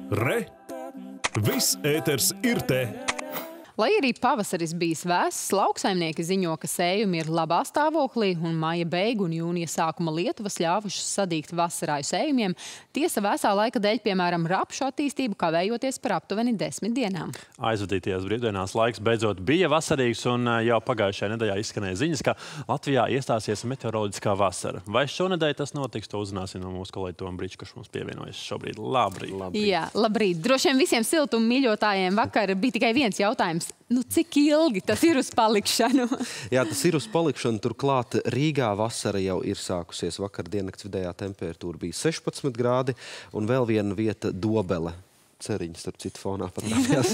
Re! Viss ēters ir te! Lai arī pavasaris bijis vēss, lauksaimnieki ziņo, ka sējumi ir labā stāvoklī un maija beigu un jūnija sākuma lietuvas ļāvušas sadīgt vasarāju sējumiem. Tiesa vēsā laika dēļ, piemēram, rapšu attīstību kavējoties par aptuveni 10 dienām. Aizvadītajās brīvdienās laiks beidzot bija vasarīgs un jau pagājušajā nedēļā izskanēja ziņas, ka Latvijā iestāsies meteoroloģiskā vasara. Vai šonedēļ tas notiks, to uzzināsim no mūsu kolēģa Toma Briča, kurš mums pievienojas šobrīd. Labrīt! Jā, labrīt! Droši vien visiem siltuma mīļotājiem vakar bija tikai viens jautājums. Nu, cik ilgi tas ir uz palikšanu? Jā, tas ir uz palikšanu. Turklāt Rīgā vasara jau ir sākusies. Vakar diennakts vidējā temperatūra bija 16 grādi un vēl viena vieta Dobele. Ceriņas, starp citu, fonā parādījās.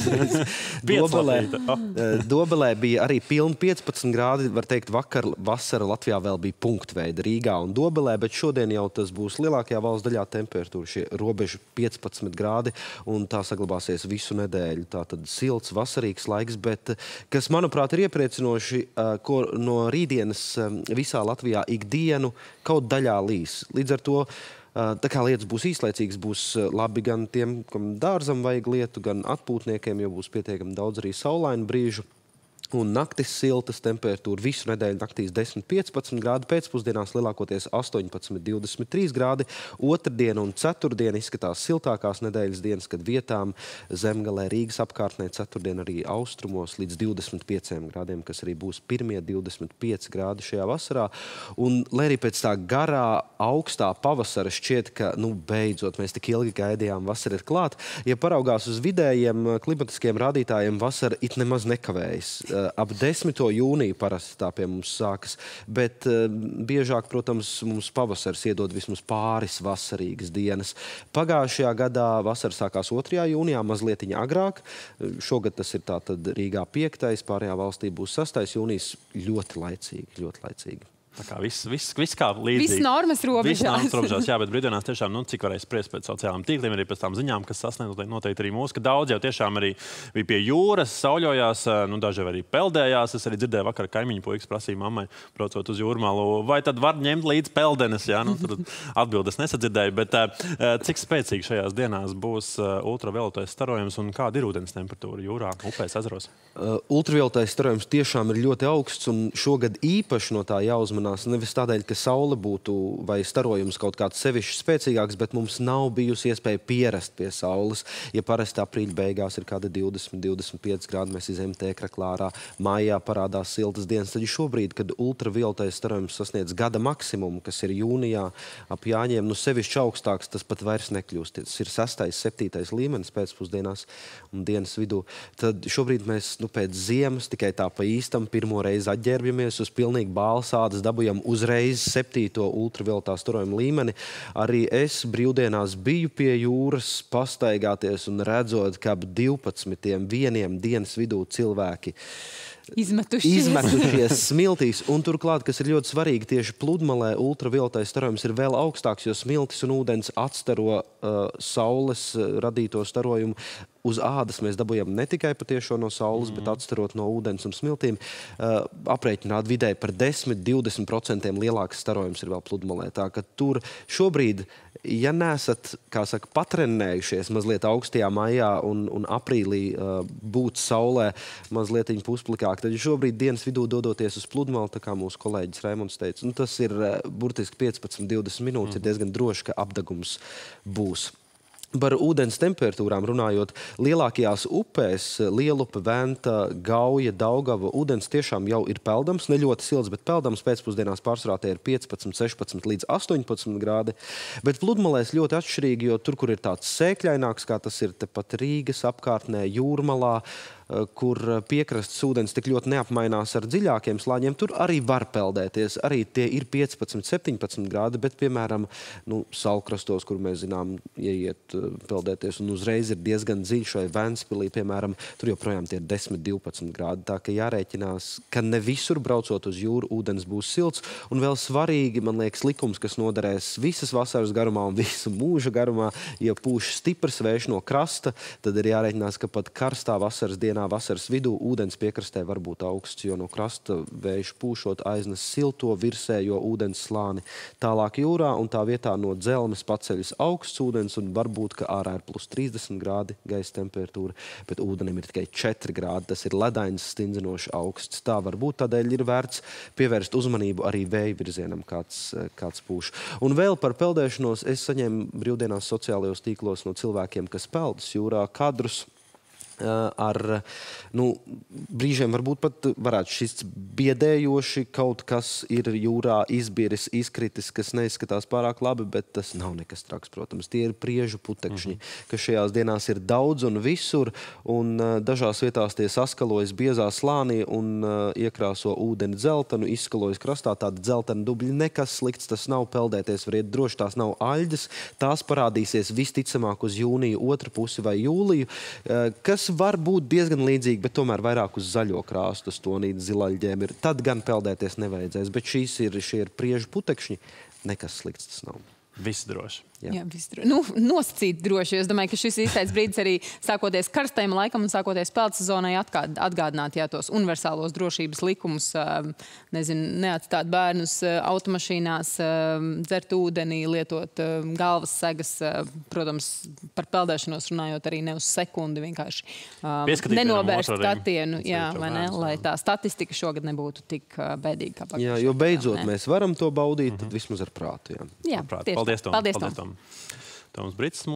Dobelē bija arī pilni 15 grādi. Var teikt, vakar vasara Latvijā vēl bija punktveida Rīgā un Dobelē, bet šodien jau tas būs lielākajā valsts daļā temperatūra, šie robeži 15 grādi, un tā saglabāsies visu nedēļu. Tātad silts, vasarīgs laiks, bet kas, manuprāt, ir iepriecinoši, ko no rītdienas visā Latvijā ikdienu kaut daļā līs. Līdz ar to tā kā lietas būs īslaicīgas, būs labi gan tiem, kam dārzam vajag lietu, gan atpūtniekiem, jo būs pietiekami daudz arī saulainu brīžu. Un naktis siltas, temperatūra visu nedēļu naktīs 10-15 grādi, pēcpusdienās lielākoties 18-23 grādi. Otrdiena un ceturtdiena izskatās siltākās nedēļas dienas, kad vietām Zemgalē, Rīgas apkārtnē, ceturtdien arī austrumos līdz 25 grādiem, kas arī būs pirmie 25 grādi šajā vasarā. Un, lai arī pēc tā garā, augstā pavasara šķiet, ka, nu, beidzot, mēs tik ilgi gaidījām, vasara ir klāt. Ja paraugās uz vidējiem klimatiskiem rādītājiem, vasara it nemaz nekavējas. Ap 10. jūniju parasti tā pie mums sākas, bet biežāk, protams, mums pavasars iedod vismaz pāris vasarīgas dienas. Pagājušajā gadā vasara sākās 2. jūnijā, mazlietiņa agrāk. Šogad tas ir tātad Rīgā 5., pārējā valstī būs 6. jūnijas. Ļoti laicīgi. Tā kā viss kā līdzīgi. Viss normas robežās. Jā, bet brīvdienās tiešām, nu, cik varēja spriest pēc sociālām tīkliem, arī pēc tām ziņām, kas sasniedz noteikti arī mūsu, ka daudz jau tiešām arī bija pie jūras, sauļojās, nu, daži arī peldējās. Es arī dzirdēju vakar kaimiņu puikas prasīja mammai, braucot uz jūrmalu, vai tad var ņemt līdz peldenes, jā? Nu, tad atbildes nesadzirdēju, bet cik spēcīgi šajās dienās būs ultravioletais starojums un kāda ir ūdens temperatūra jūrā, upēs, ezeros? Ultravioletais starojums tiešām ir ļoti augsts un šogad īpaši no tā jāuzmanās. Nevis tādēļ, ka saule būtu vai starojums kaut kāds sevišķi spēcīgāks, bet mums nav bijusi iespēja pierast pie saules. Ja parasti aprīļa beigās ir kāda 20-25 grādi, mēs izējam tēkraklā ārā, mājā parādās siltas dienas, tad šobrīd, kad ultravioletais starojums sasniedz gada maksimumu, kas ir jūnijā ap Jāņiem, nu sevišķi augstāks, tas pat vairs nekļūst. Tas ir 6., 7. līmenis pēcpusdienās un dienas vidū. Tad šobrīd mēs, nu, pēc ziemas tikai tā pa īstam pirmo reizi atģērbjamies uz pilnīgi bālsādas, dabujam uzreiz 7. ultravioletā starojuma līmeni. Arī es brīvdienās biju pie jūras pastaigāties un redzot, ka ap 12:01 dienas vidū cilvēki izmetušies smiltīs. Un turklāt, kas ir ļoti svarīgi, tieši pludmalē ultravioletais starojums ir vēl augstāks, jo smiltis un ūdens atstaro saules radīto starojumu. Uz ādas mēs dabūjam ne tikai patiešo no saules, bet atstarot no ūdens un smiltīm. Aprēķināt vidēji par 10-20% lielāks starojums ir vēl pludmalē. Tā ka tur šobrīd, ja neesat, kā saka, patrenējušies mazliet augstajā maijā un aprīlī būt saulē mazlietiņ pusplikāk, tad šobrīd dienas vidū dodoties uz pludmali, tā kā mūsu kolēģis Raimonds teica, tas ir burtiski 15-20 minūtes, ir diezgan droši, ka apdegums būs. Par ūdens temperatūrām runājot, lielākajās upēs, Lielupe, Venta, Gauja, Daugava, ūdens tiešām jau ir peldams, ne ļoti silts, bet peldams. Pēcpusdienās pārsvarā tie ir 15, 16 līdz 18 grādi. Bet pludmalēs ļoti atšķirīgi, jo tur, kur ir tāds sēkļaināks, kā tas ir tepat Rīgas apkārtnē, Jūrmalā, kur piekrastes ūdens tik ļoti neapmainās ar dziļākiem slāņiem, tur arī var peldēties. Arī tie ir 15, 17 grādi, bet, piemēram, nu, Saulkrastos, kur mēs zinām, ieiet peldēties, un uzreiz ir diezgan dziļš, vai Ventspilī, piemēram, tur joprojām tie ir 10, 12 grādi. Tā ka jārēķinās, ka ne visur braucot uz jūru ūdens būs silts. Un vēl svarīgi, man liekas, likums, kas noderēs visas vasaras garumā un visu mūža garumā, ja pūš stiprs vējš no krasta, tad ir jārēķinās, ka pat karstā vasaras dienā brīvdienā vasaras vidū ūdens piekrastē var būt augsts, jo no krasta vējš pūšot aiznes silto virsējo ūdens slāni tālāk jūrā, un tā vietā no dzelmes paceļas augsts ūdens, un varbūt, ka ārā ir plus 30 grādi gaisa temperatūra, bet ūdenim ir tikai 4 grādi. Tas ir ledains stindzinoši augsts. Tā var būt, tādēļ ir vērts pievērst uzmanību arī vēja virzienam, kāds pūš. Un vēl par peldēšanos es saņēmu brīvdienās sociālajos tīklos no cilvēkiem, kas peldas jūrā, kadrus ar, brīžiem varbūt pat varētu šis biedējoši, kaut kas ir jūrā izbiris, izkritis, kas neizskatās pārāk labi, bet tas nav nekas traks, protams. Tie ir priežu putekšņi, kas šajās dienās ir daudz un visur, un dažās vietās tie saskalojas biezā slānī un iekrāso ūdeni dzeltenu, izskalojas krastā, tāda dzeltena dubļi, nekas slikts, tas nav peldēties, var iet droši, tās nav aļģes, tās parādīsies visticamāk uz jūniju otru pusi vai jūliju, kas var būt diezgan līdzīgi, bet tomēr vairāk uz zaļo krāstu, uz tonīt zilaļģēm ir. Tad gan peldēties nevajadzēs, bet šie ir priežu putekšņi, nekas slikts tas nav. Viss droši. Jā, viss droši. Nosacīt droši. Es domāju, ka šis īstais brīdis arī sākoties karstajam laikam un sākoties peldu sezonai atgādināt tos universālos drošības likumus, neatstāt bērnus automašīnās, dzert ūdenī, lietot galvas segas, protams, par peldēšanos runājot arī ne uz sekundi, vienkārši nenovērst skatienu, vai ne, lai tā statistika šogad nebūtu tik bēdīga kā pagājušajā. Jā, jo beidzot mēs varam to baudīt, tad vismaz ar prātu. Jā, Paldies, Tom. Toms Brits.